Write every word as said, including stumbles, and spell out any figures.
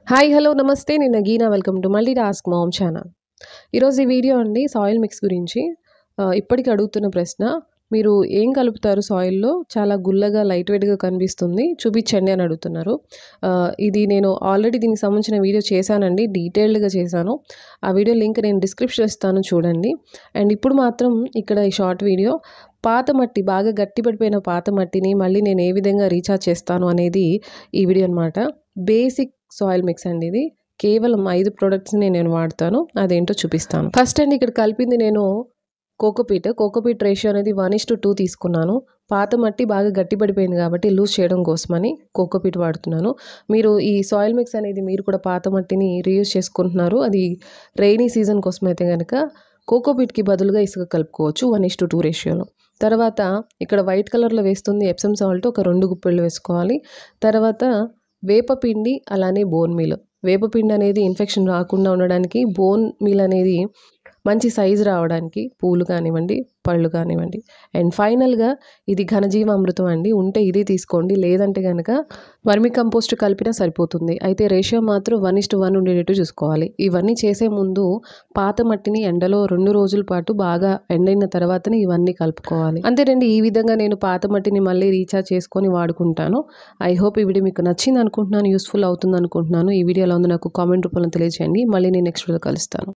Hi hello నమస్తే నేను Nagina welcome to multi task mom channel. ఈరోజు ఈ వీడియో అండి సాయిల్ మిక్స్ గురించి. ఆహ్, ఇప్పటికి అడుగుతున్న ప్రశ్న, మీరు ఏం కలుపుతారు సాయిల్‌లో? చాలా గుల్లగా లైట్ వెయిట్‌గా కనిపిస్తుంది చూపించండి అని అడుగుతున్నారు. ఆహ్, ఇది నేను ఆల్రెడీ దీనికి సంబంధించిన వీడియో చేశానండి. డీటెయిల్డ్‌గా చేశాను. ఆ వీడియో లింక్ నేను డిస్క్రిప్షన్‌లో ఇస్తాను చూడండి. అండ్ ఇప్పుడు మాత్రం ఇక్కడ ఈ షార్ట్ వీడియో పాత మట్టి, బాగా గట్టి పడిపోయిన పాత మట్టిని మళ్ళీ నేను ఏ విధంగా రీఛార్జ్ చేస్తాను అనేది ఈ వీడియో అనమాట. బేసిక్ సాయిల్ మిక్స్ అండి ఇది. కేవలం ఐదు ప్రొడక్ట్స్‌ని నేను వాడతాను. అదేంటో చూపిస్తాను. ఫస్ట్ అండి ఇక్కడ కలిపింది నేను కోకోపీట్. కోకోపీట్ రేషియో అనేది వన్ ఈస్ టు టూ తీసుకున్నాను. పాత మట్టి బాగా గట్టి పడిపోయింది కాబట్టి లూజ్ చేయడం కోసమని కోకోపీట్ వాడుతున్నాను. మీరు ఈ సాయిల్ మిక్స్ అనేది మీరు కూడా పాత మట్టిని రీయూజ్ చేసుకుంటున్నారు. అది రెయినీ సీజన్ కోసం అయితే గనక కోకోపీట్‌కి బదులుగా ఇసుక కలుపుకోవచ్చు వన్ ఈస్ టు టూ రేషియోలో. తర్వాత ఇక్కడ వైట్ కలర్‌లో వేస్తుంది ఎప్సమ్ సాల్ట్ ఒక రెండు గుప్పెళ్ళు వేసుకోవాలి. తర్వాత వేపపిండి అలానే బోన్ మీల్. వేపపిండి అనేది ఇన్ఫెక్షన్ రాకుండా ఉండడానికి, బోన్ మీల్ అనేది మంచి సైజు రావడానికి, పూలు కానివ్వండి, పళ్ళు కానివ్వండి. అండ్ ఫైనల్‌గా ఇది ఘనజీవామృతం అండి. ఉంటే ఇది తీసుకోండి. లేదంటే గనక వర్మి కంపోస్ట్ కలిపినా సరిపోతుంది. అయితే రేషియో మాత్రం వన్ ఈస్ టు వన్ ఉండేటట్టు చూసుకోవాలి. ఇవన్నీ చేసే ముందు పాత మట్టిని ఎండలో రెండు రోజుల పాటు బాగా ఎండైన తర్వాతనే ఇవన్నీ కలుపుకోవాలి. అంతేనండి. ఈ విధంగా నేను పాత మట్టిని మళ్ళీ రీఛార్జ్ చేసుకొని వాడుకుంటాను. ఐ హోప్ ఈ వీడియో మీకు నచ్చింది అనుకుంటున్నాను. యూస్‌ఫుల్ అవుతుంది అనుకుంటున్నాను. ఈ వీడియో ఎలా ఉందో నాకు కామెంట్ రూపంలో తెలియజేయండి. మళ్ళీ నేను నెక్స్ట్ వీడియోలో కలుస్తాను.